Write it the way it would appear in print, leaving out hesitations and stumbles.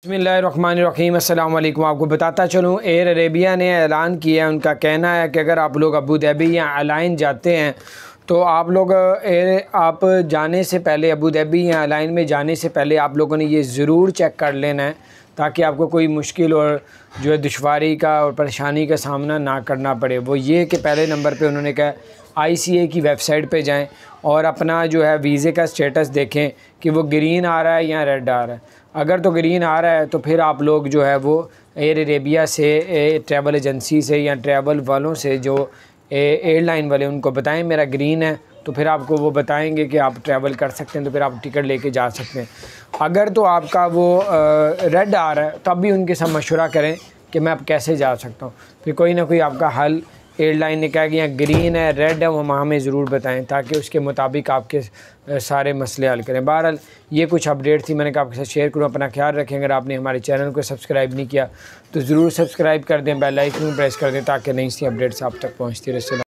बिस्मिल्लाहिर्रहमानिर्रहीम। अस्सलाम वालेकुम। आपको बताता चलूँ, एयर अरेबिया ने ऐलान किया है, उनका कहना है कि अगर आप लोग अबू धाबी या अलाइन जाते हैं तो आप लोग आप जाने से पहले अबू धाबी या अलाइन में जाने से पहले आप लोगों ने ये ज़रूर चेक कर लेना है ताकि आपको कोई मुश्किल और जो है दुश्वारी का और परेशानी का सामना ना करना पड़े। वो ये कि पहले नंबर पे उन्होंने कहा ICA की वेबसाइट पे जाएं और अपना जो है वीज़े का स्टेटस देखें कि वो ग्रीन आ रहा है या रेड आ रहा है। अगर तो ग्रीन आ रहा है तो फिर आप लोग जो है वो एयर अरेबिया से ट्रैवल एजेंसी से या ट्रैवल वालों से जो एयरलाइन वाले उनको बताएं मेरा ग्रीन है, तो फिर आपको वो बताएंगे कि आप ट्रैवल कर सकते हैं, तो फिर आप टिकट लेके जा सकते हैं। अगर तो आपका वो रेड आ रहा है तब भी उनके साथ मशवरा करें कि मैं अब कैसे जा सकता हूँ। फिर कोई ना कोई आपका हल एयरलाइन ने कहा कि यहाँ ग्रीन है रेड है, वो हमें ज़रूर बताएं ताकि उसके मुताबिक आपके सारे मसले हल करें। बहरहाल ये कुछ अपडेट थी, मैंने कहा आपके साथ शेयर करूँ। अपना ख्याल रखें। अगर आपने हमारे चैनल को सब्सक्राइब नहीं किया तो ज़रूर सब्सक्राइब कर दें, बेल आइकन प्रेस कर दें ताकि नई सी अपडेट्स आप तक पहुँचती रहे।